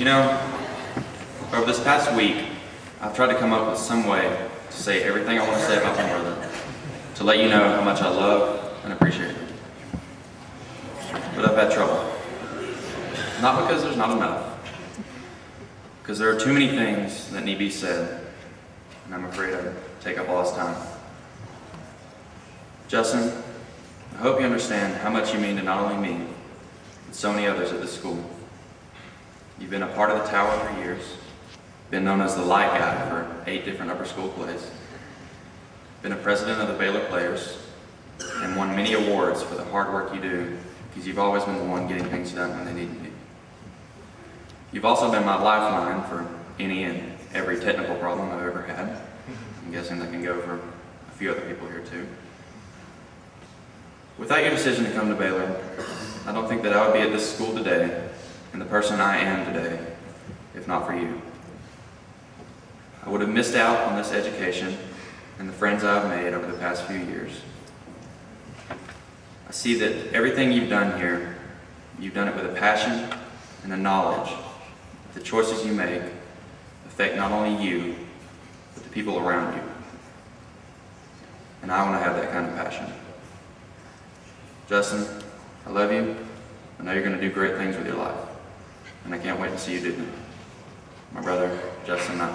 You know, over this past week, I've tried to come up with some way to say everything I want to say about my brother, to let you know how much I love and appreciate him. But I've had trouble. Not because there's not enough, because there are too many things that need to be said, and I'm afraid I take up all his time. Justin, I hope you understand how much you mean to not only me, but so many others at this school. You've been a part of the tower for years, been known as the light guy for 8 different upper school plays, been a president of the Baylor players, and won many awards for the hard work you do, because you've always been the one getting things done when they need to be. You've also been my lifeline for any and every technical problem I've ever had. I'm guessing that can go for a few other people here too. Without your decision to come to Baylor, I don't think that I would be at this school today and the person I am today, if not for you. I would have missed out on this education and the friends I've made over the past few years. I see that everything you've done here, you've done it with a passion and a knowledge that the choices you make affect not only you, but the people around you. And I want to have that kind of passion. Justin, I love you. I know you're going to do great things with your life. And I can't wait to see you do them. My brother, Justin Knight.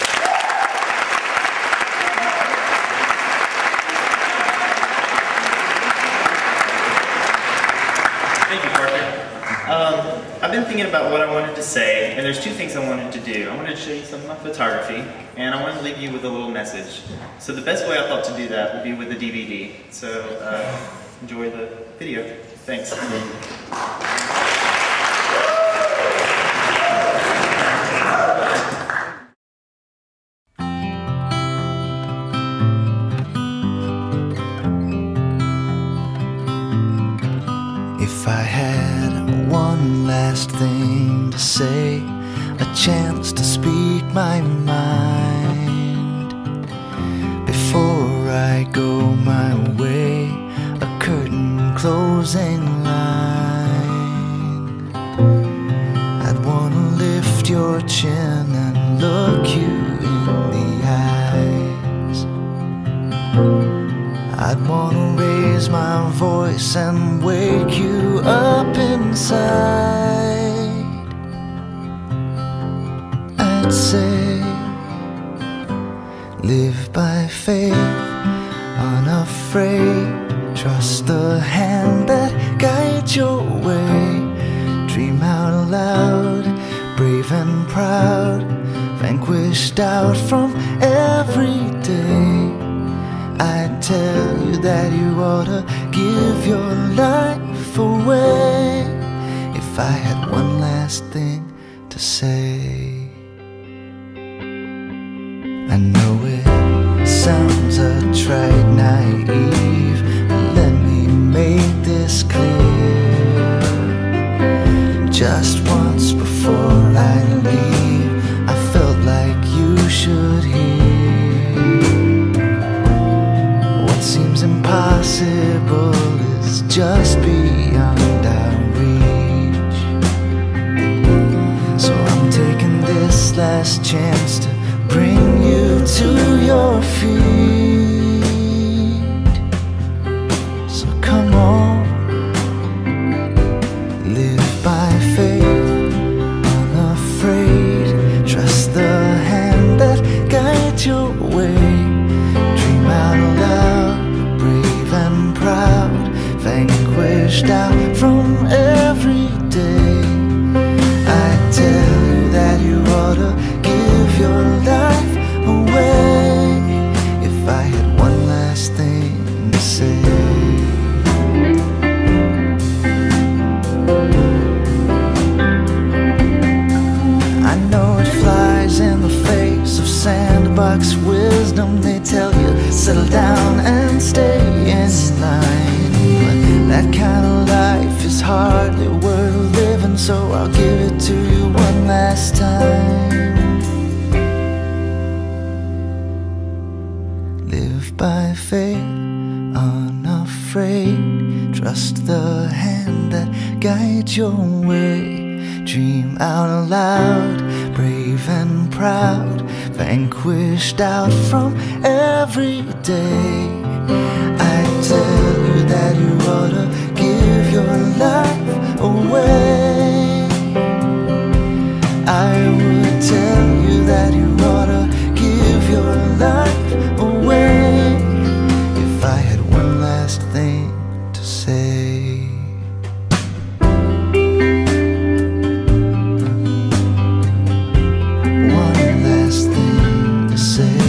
Thank you, Parker. I've been thinking about what I wanted to say, and there's 2 things I wanted to do. I wanted to show you some of my photography, and I wanted to leave you with a little message. So the best way I thought to do that would be with a DVD. So enjoy the video. Thanks. If I had one last thing to say, a chance to speak my mind, before I go my way, a curtain closing line, I'd wanna lift your chin and look you in the eyes. I'd wanna raise my voice and wake you up inside. I'd say, live by faith, unafraid, trust the hand that guides your way. Dream out loud, brave and proud, vanquish doubt from every day. I'd tell you that you ought to give your life away, if I had one last thing to say. I know it sounds a trite naive, but let me make this clear. Just once before I leave, I felt like you should hear. What seems impossible is just beyond our reach. So I'm taking this last chance to bring you to your feet. So come on, live by faith, unafraid, trust the hand that guides your way. Dream out loud, brave and proud, vanquish doubt from every day. I tell you that you ought to give your life away, if I had one last thing to say. I know it flies in the face of sandbox wisdom. They tell you settle down and stay in line, but that kind of life is hardly worth living. So I'll give it to you one last time. Live by faith, unafraid, trust the hand that guides your way. dream out loud, brave and proud, vanquished out from every day. I tell you that you ought to give your life away. I would tell you that you ought to give your life away if I had one last thing to say. One last thing to say.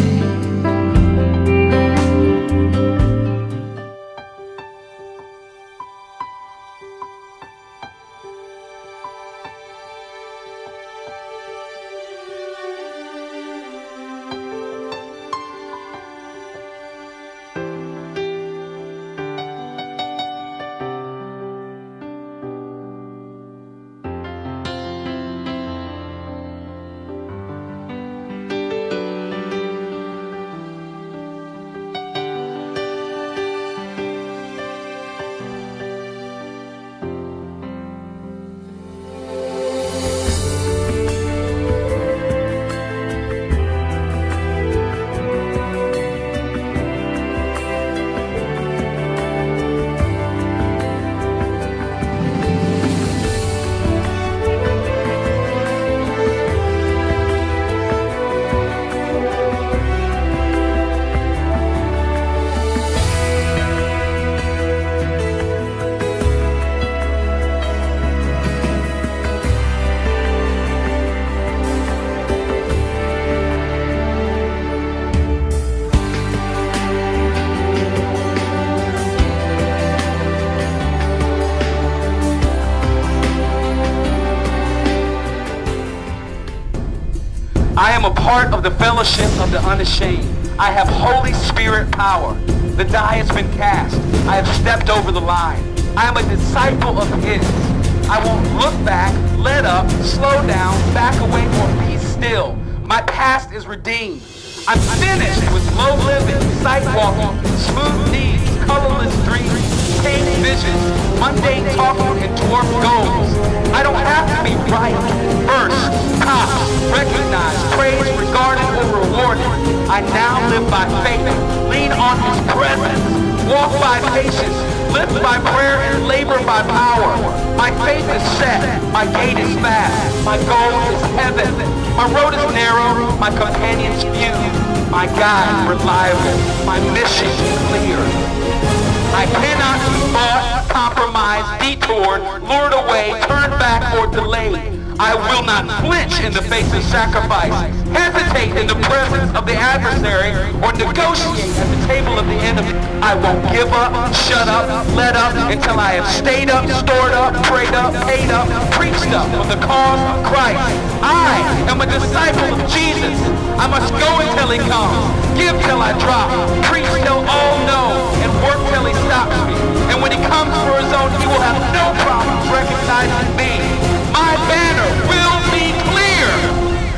I am a part of the fellowship of the unashamed. I have Holy Spirit power. The die has been cast. I have stepped over the line. I am a disciple of His. I won't look back, let up, slow down, back away, or be still. My past is redeemed. I'm finished with low living, sight walking, smooth deeds, colorless dreams, pale visions, mundane talking, and dwarf goals. I don't have to be right, first, top, recognized, praised, regarded, or rewarded. I now live by faith, lean on His presence, walk by patience, live by prayer, and labor by power. My faith is set, my gait is fast, my goal is heaven. My road is narrow, my companions few, my guide reliable, my mission clear. I cannot be bought, compromised, detoured, lured away, turned back, or delayed. I will not flinch in the face of sacrifice, hesitate in the presence of the adversary, or negotiate at the table of the enemy. I won't give up, shut up, let up, until I have stayed up, stored up, prayed up, paid up, preached up for the cause of Christ. I am a disciple of Jesus. I must go until He comes, give till I drop, preach till all know, and work till He stops me. And when He comes for His own, He will have no problems recognizing me. My banner will be clear.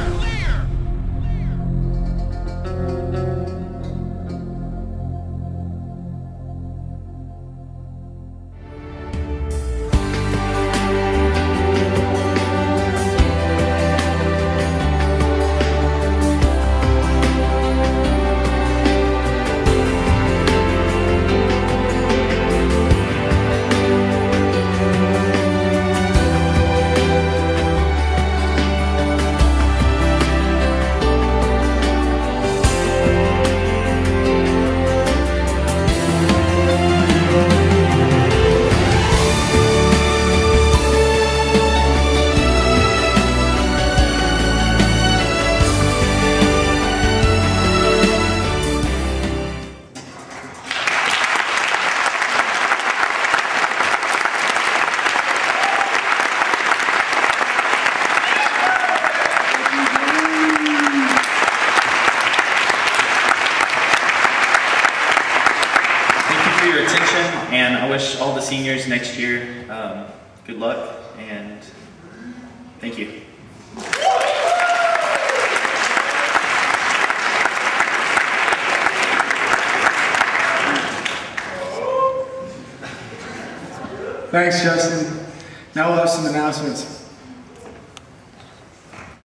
And I wish all the seniors next year good luck, and thank you. Thanks, Justin. Now we'll have some announcements.